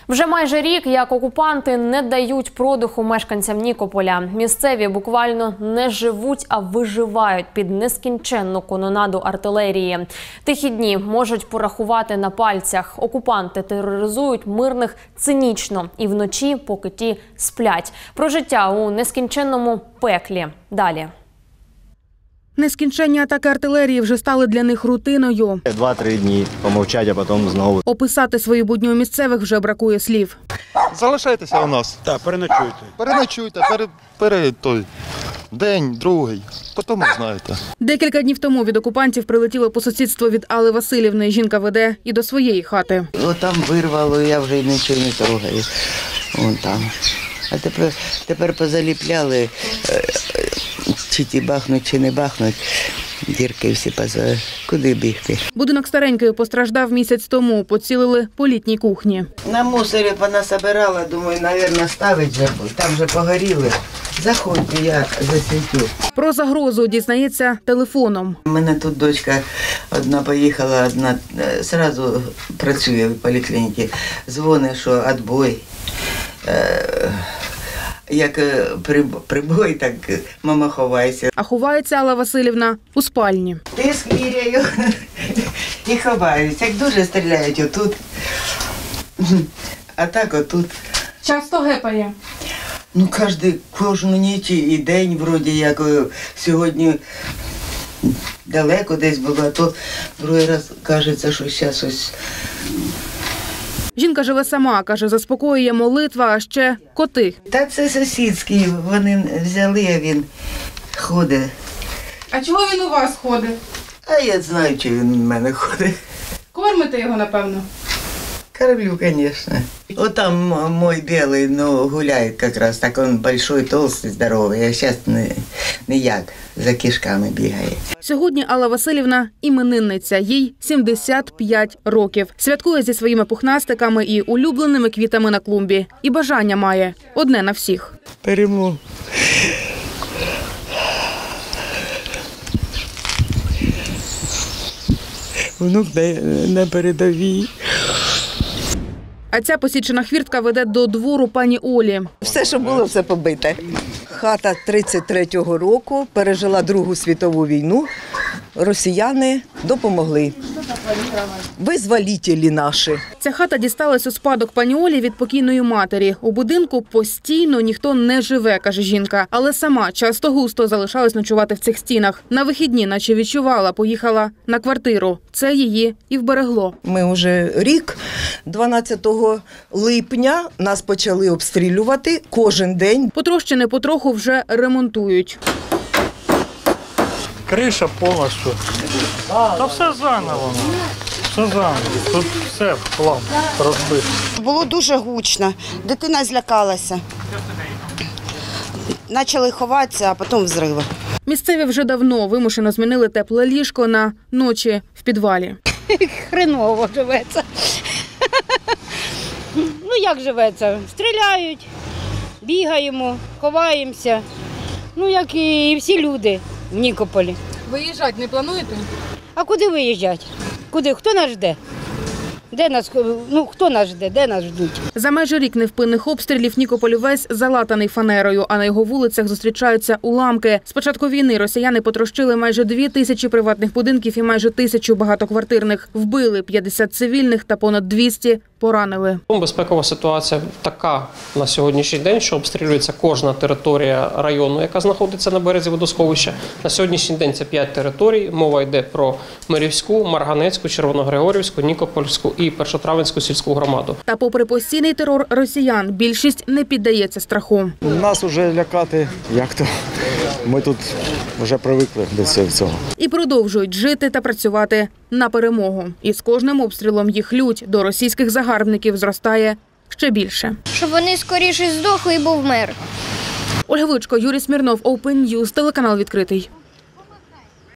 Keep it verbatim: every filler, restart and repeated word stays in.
Вже майже рік, як окупанти не дають продиху мешканцям Нікополя. Місцеві буквально не живуть, а виживають під нескінченну канонаду артилерії. Тихі дні можуть порахувати на пальцях. Окупанти тероризують мирних цинічно і вночі, поки ті сплять. Про життя у нескінченному пеклі. Далі. Нескінченні атаки артилерії вже стали для них рутиною. Два-три дні помовчать, а потім знову. Описати свої будні у місцевих вже бракує слів. Залишайтеся у нас. Так, переночуйте. Переночуйте, пере, пере, той, день, другий, потім знаєте. Декілька днів тому від окупантів прилетіло по сусідству від Алли Василівни. Жінка веде і до своєї хати. О, там вирвало, я вже нічого не трогаю. Вон там. А тепер, тепер позаліпляли, чи ті бахнуть, чи не бахнуть. Дірки всі поза. Куди бігти? Будинок старенький постраждав місяць тому. Поцілили по літній кухні. На мусорі понасобирала, думаю, мабуть, ставить же. Там вже погоріли. Заходьте, я засвітю. Про загрозу дізнається телефоном. У мене тут дочка одна поїхала, одна одразу працює в поліклініці. Дзвонить, що відбой. Як прибой, так мама ховається. А ховається Алла Василівна у спальні. Тиск міряю і ховаюся. Як дуже стріляють отут, а так отут. Часто гепає? Ну, кожну, кожну ніч і день, вроді, як сьогодні далеко десь було, а то другий раз кажеться, що зараз ось. Жінка живе сама, каже, заспокоює молитва, а ще коти. Та це сусідські, вони взяли, а він ходить. А чого він у вас ходить? А я знаю, чи він у мене ходить. Кормите його, напевно? Кормлю, звісно. Отам мой білий, ну, гуляє якраз, так він большой, толстий, здоровий, а зараз не, ніяк, за кишками бігає. Сьогодні Алла Василівна – іменинниця, їй сімдесят п'ять років. Святкує зі своїми пухнастиками і улюбленими квітами на клумбі. І бажання має – одне на всіх. Перемогу. Внук на передовій. А ця посічена хвіртка веде до двору пані Олі. Все, що було, все побите. Хата тридцять третього року, пережила Другу світову війну. Росіяни допомогли. Визволителі наші. Ця хата дісталась у спадок пані Олі від покійної матері. У будинку постійно ніхто не живе, каже жінка. Але сама часто-густо залишалась ночувати в цих стінах. На вихідні, наче відчувала, поїхала на квартиру. Це її і вберегло. Ми вже рік, дванадцятого липня, нас почали обстрілювати кожен день. Потрощене потроху вже ремонтують. Криша повністю. Та все заново. Все заново. Тут все в хлам розбито. Було дуже гучно. Дитина злякалася. Почали ховатися, а потім взриви. Місцеві вже давно вимушено змінили тепле ліжко на ночі в підвалі. Хреново живеться. Ну як живеться? Стріляють, бігаємо, ховаємося. Ну як і всі люди в Нікополі. Виїжджати не плануєте? А куди виїжджати? Куди? Хто нас жде? Де нас, ну, хто нас жде? Де нас ждуть? За майже рік невпинних обстрілів Нікополь увесь залатаний фанерою, а на його вулицях зустрічаються уламки. З початку війни росіяни потрощили майже дві тисячі приватних будинків і майже тисячу багатоквартирних. Вбили п'ятдесят цивільних та понад двісті поранили. Безпекова ситуація така на сьогоднішній день, що обстрілюється кожна територія району, яка знаходиться на березі водосховища. На сьогоднішній день це п'ять територій. Мова йде про Мирівську, Марганецьку, Червоногригорівську, Нікопольську і Першотравенську сільську громаду. Та попри постійний терор росіян, більшість не піддається страху. Нас вже лякати, як то, ми тут вже привикли до цього. І продовжують жити та працювати на перемогу. І з кожним обстрілом їх лють до російських загарбників зростає ще більше. Щоб вони скоріше здохли і був мир. Ольга Вичко, Юрій Смірнов, Open News, телеканал «Відкритий».